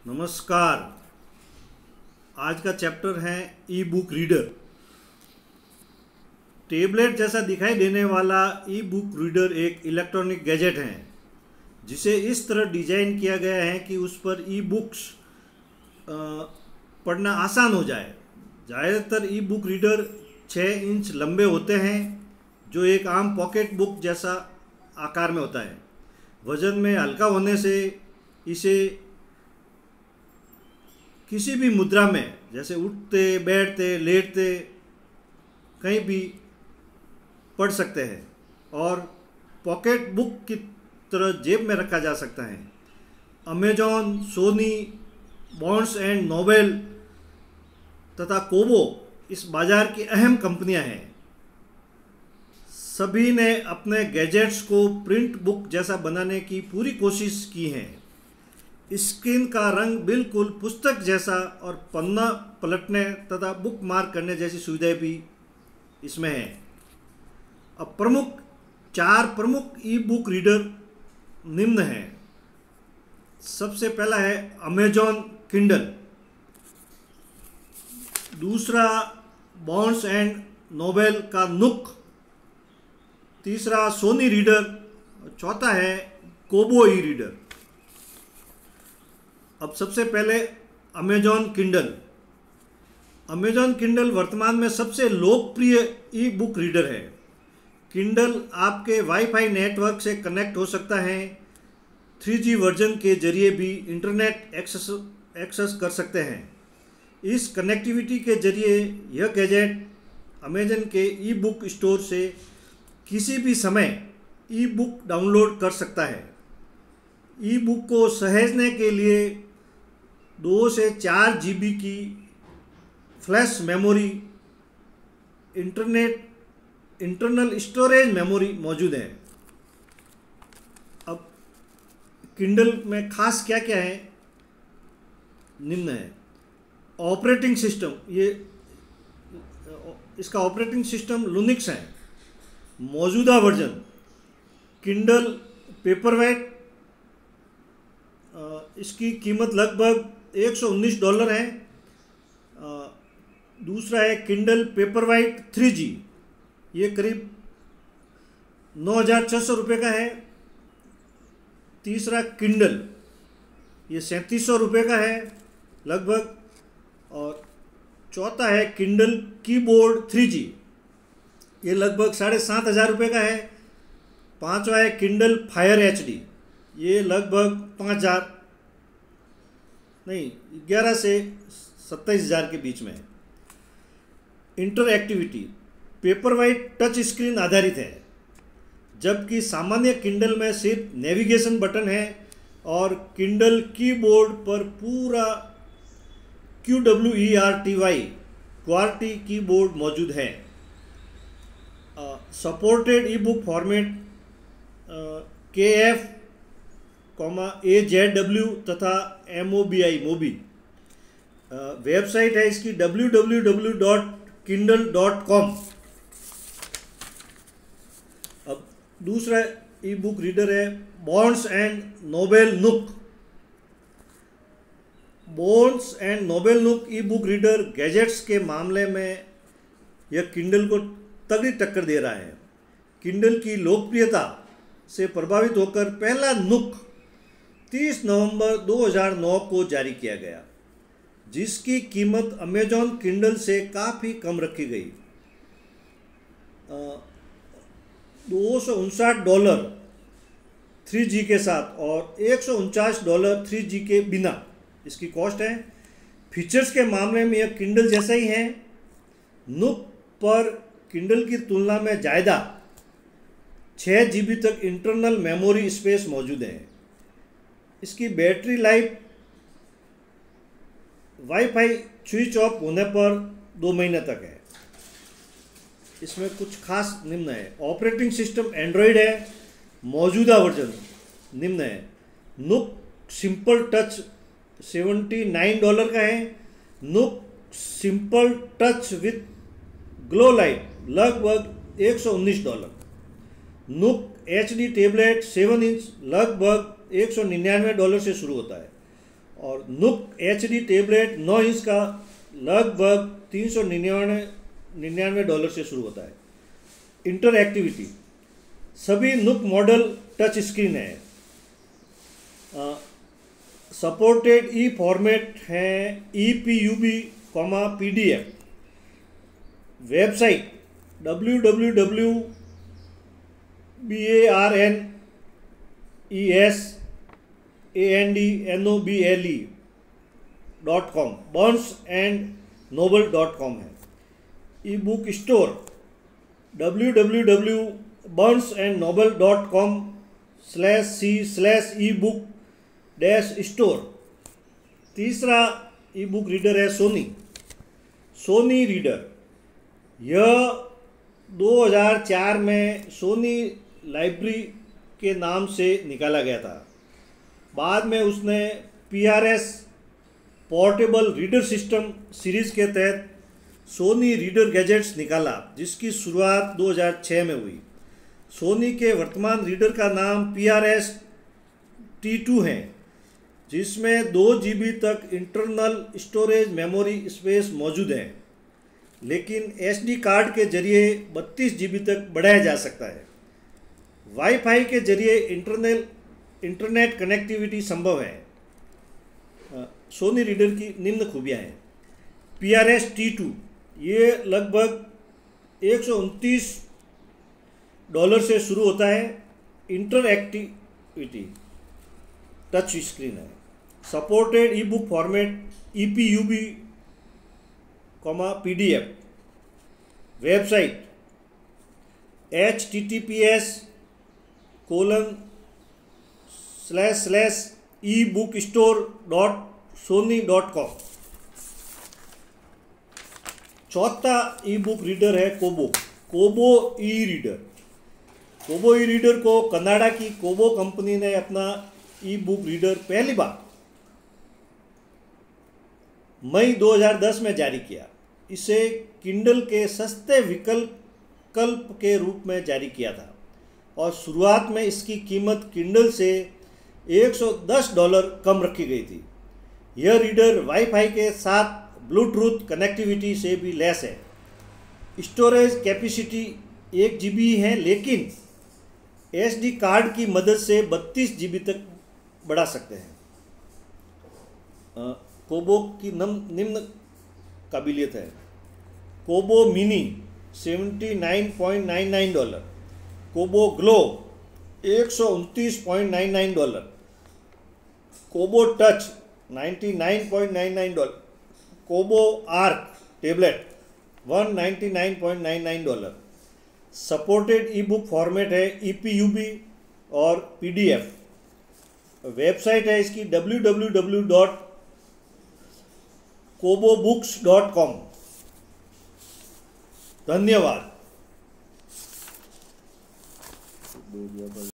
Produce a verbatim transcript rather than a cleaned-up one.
नमस्कार। आज का चैप्टर है ई बुक रीडर। टेबलेट जैसा दिखाई देने वाला ई बुक रीडर एक इलेक्ट्रॉनिक गैजेट है जिसे इस तरह डिजाइन किया गया है कि उस पर ई बुक्स पढ़ना आसान हो जाए। ज़्यादातर ई बुक रीडर छः इंच लंबे होते हैं जो एक आम पॉकेट बुक जैसा आकार में होता है। वज़न में हल्का होने से इसे किसी भी मुद्रा में, जैसे उठते बैठते लेटते, कहीं भी पढ़ सकते हैं और पॉकेट बुक की तरह जेब में रखा जा सकता है। Amazon, Sony, Bonds and Nobel तथा कोबो इस बाज़ार की अहम कंपनियां हैं। सभी ने अपने गैजेट्स को प्रिंट बुक जैसा बनाने की पूरी कोशिश की है। स्क्रीन का रंग बिल्कुल पुस्तक जैसा और पन्ना पलटने तथा बुक मार्क करने जैसी सुविधाएं भी इसमें है। अब प्रमुख चार प्रमुख ई बुक रीडर निम्न हैं। सबसे पहला है अमेजॉन किंडल, दूसरा बॉन्ड्स एंड नोबेल का नुक, तीसरा सोनी रीडर, चौथा है कोबो ई रीडर। अब सबसे पहले अमेजॉन किंडल। अमेजॉन किंडल वर्तमान में सबसे लोकप्रिय ई बुक रीडर है। किंडल आपके वाईफाई नेटवर्क से कनेक्ट हो सकता है। थ्री जी वर्जन के जरिए भी इंटरनेट एक्सेस एक्सेस कर सकते हैं। इस कनेक्टिविटी के जरिए यह गैजेट अमेजन के ई बुक स्टोर से किसी भी समय ई बुक डाउनलोड कर सकता है। ई बुक को सहेजने के लिए दो से चार जी बी की flash memory, internet internal storage memory मौजूद है। अब किंडल में खास क्या क्या है, निम्न है। ऑपरेटिंग सिस्टम, ये इसका ऑपरेटिंग सिस्टम लिनक्स है। मौजूदा वर्जन किंडल पेपरवेट, इसकी कीमत लगभग एक सौ उन्नीस डॉलर है। दूसरा है किंडल पेपरवाइट थ्री जी, ये करीब नौ हज़ार छः सौ रुपये का है। तीसरा किंडल, ये सैंतीस सौ रुपये का है लगभग। और चौथा है किंडल कीबोर्ड थ्री जी, ये लगभग साढ़े सात हज़ार रुपये का है। पांचवा है किंडल फायर एच डी, ये लगभग पाँच हज़ार नहीं ग्यारह से सत्ताईस हज़ार के बीच में है। इंटरएक्टिविटी पेपरवाइट टच स्क्रीन आधारित है, जबकि सामान्य किंडल में सिर्फ नेविगेशन बटन है और किंडल कीबोर्ड पर पूरा Q W E R T Y QWERTY keyboard मौजूद है। Supported e book format K F comma A Z W तथा M O B I Mobi. Website है इसकी W W W dot Kindle dot com. अब दूसरा e book reader है Bonds and Nobel Nook. Bonds and Nobel Nook e book reader gadgets के मामले में यह किंडल को तगड़ी टक्कर दे रहा है। किंडल की लोकप्रियता से प्रभावित होकर पहला नुक तीस नवंबर दो हज़ार नौ को जारी किया गया, जिसकी कीमत अमेजॉन किंडल से काफ़ी कम रखी गई, दो सौ उनसाठ डॉलर थ्री जी के साथ और एक सौ उनचास डॉलर थ्री जी के बिना इसकी कॉस्ट है। फीचर्स के मामले में यह किंडल जैसा ही है। नुक पर किंडल की तुलना में ज़्यादा छः जी बी तक इंटरनल मेमोरी स्पेस मौजूद है। इसकी battery life WiFi switch off होने पर दो महीने तक है। इसमें कुछ खास निम्न है। ऑपरेटिंग सिस्टम एंड्रॉयड है। मौजूदा वर्जन निम्न है। Nook simple touch seventy nine dollar का है। Nook simple touch with glow light लगभग एक सौ उन्नीस dollar. Nook H D tablet seven inch लगभग एक सौ निन्यानवे डॉलर से शुरू होता है। और नुक एच डी टेबलेट नौ इंच का लगभग तीन सौ निन्यानवे निन्यानवे डॉलर से शुरू होता है। इंटरएक्टिविटी, सभी नुक मॉडल टच स्क्रीन है। सपोर्टेड ई फॉर्मेट है E P U B comma P D F. Website W W W B A R N E S A N D N O B L E dot com Barnes and Noble dot com है। E book store W W W Barnes and Noble dot com slash C slash e book dash store. तीसरा e book reader है Soni Soni reader. यह दो हज़ार चार में Soni library के नाम से निकाला गया था। बाद में उसने P R S portable reader system series के तहत सोनी रीडर गैजेट्स निकाला, जिसकी शुरुआत दो हज़ार छह में हुई। सोनी के वर्तमान रीडर का नाम P R S T two है, जिसमें दो जी बी तक इंटरनल स्टोरेज मेमोरी स्पेस मौजूद है, लेकिन एस डी कार्ड के जरिए बत्तीस जी बी तक बढ़ाया जा सकता है। वाईफाई के जरिए इंटरनेट इंटरनेट कनेक्टिविटी संभव है। सोनी रीडर की निम्न खूबियाँ हैं। P R S T two ये लगभग एक सौ उनतीस डॉलर से शुरू होता है। इंटरएक्टिविटी टच स्क्रीन है। Supported e book format E P U B comma P D F. Website H T T P S colon slash slash e book store dot Sony dot com. चौथा e book reader है Kobo Kobo e reader. Kobo e reader को Canada की Kobo company ने अपना ई book reader पहली बार मई दो हज़ार दस में जारी किया। इसे किंडल के सस्ते विकल्प के रूप में जारी किया था और शुरुआत में इसकी कीमत किंडल से एक सौ दस डॉलर कम रखी गई थी। यह रीडर वाईफाई के साथ ब्लूटूथ कनेक्टिविटी से भी लैस है। स्टोरेज कैपेसिटी एक जी बी है, लेकिन एस डी कार्ड की मदद से बत्तीस जी बी तक बढ़ा सकते हैं। कोबो की निम्न काबिलियत है। Kobo mini seventy nine point nine nine dollar. Kobo Glo एक सौ उनतीस point nine nine dollar. Kobo touch ninety nine point nine nine dollar. Kobo Arc tablet एक सौ निन्यानवे point nine nine dollar. Supported e book format है E P U B और P D F. Website है इसकी W W W dot Kobo books dot com. धन्यवाद।